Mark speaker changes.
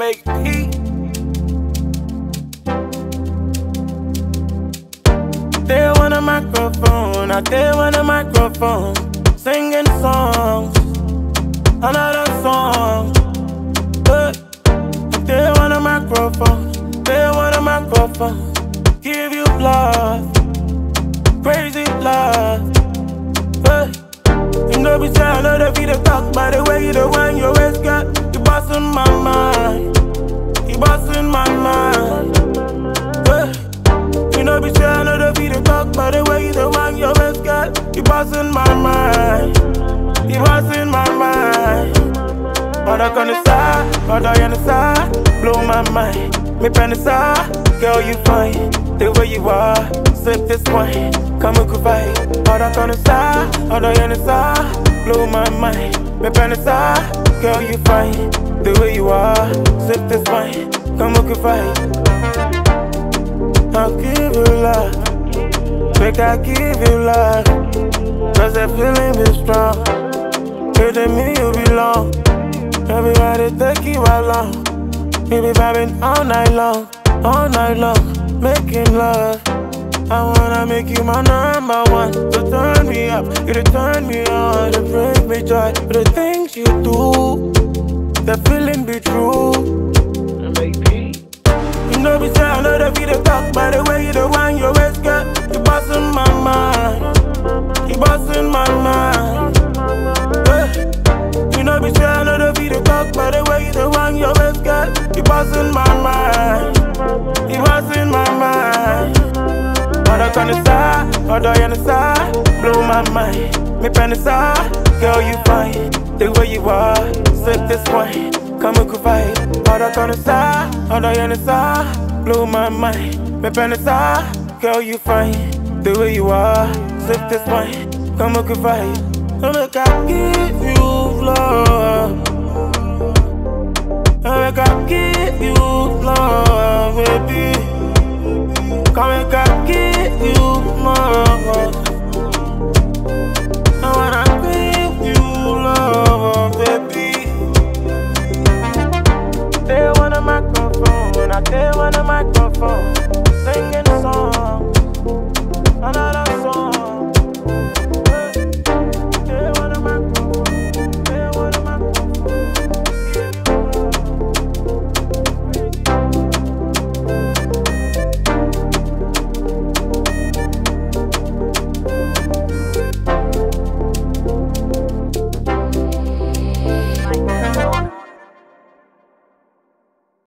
Speaker 1: make heat. They want a microphone, I they want a microphone, singing songs, another song. They want a microphone, they want a microphone, give you love, crazy love. You know be say I know the video talk by the way you the one you always got. You bossing my mind, you bossing my mind. You know be say I know the video talk by the way you the one you always got. You bossing my mind, you bossing my mind. Other on the side, other on the side, blow my mind. Me pen the side, girl you fine, the way you are. Sip this wine, come and vibe. Other on the side, other on the side, blow my mind. Me pen the side, girl you fine, the way you are. Sip this wine, come and vibe. I'll give you love, make I give you love, 'cause that feeling is strong. Here to me you belong. Everybody take you along. We be vibing all night long, making love. I wanna make you my number one. To turn me up, you to turn me on, to bring me joy. But the things you do, the feeling be true. You know be say I know the video talk by the way you the one you always got. You bossing my mind, you bossing my mind. You know be say I know the video talk by the way you the one you always got. You bossing my mind, you bossing my mind. Other on the side, other on the side, blow my mind. Me pen the side, girl you fine, the way you are. Sip this wine, come and vibe. Other on the side, other on the side, blow my mind. Me pen the side, girl you fine, the way you are. Sip this wine, come and vibe. So make I give you love, make I give you love, baby. Come make I give you more. I wanna give you love, baby. They want a microphone, I they want a microphone, singing songs.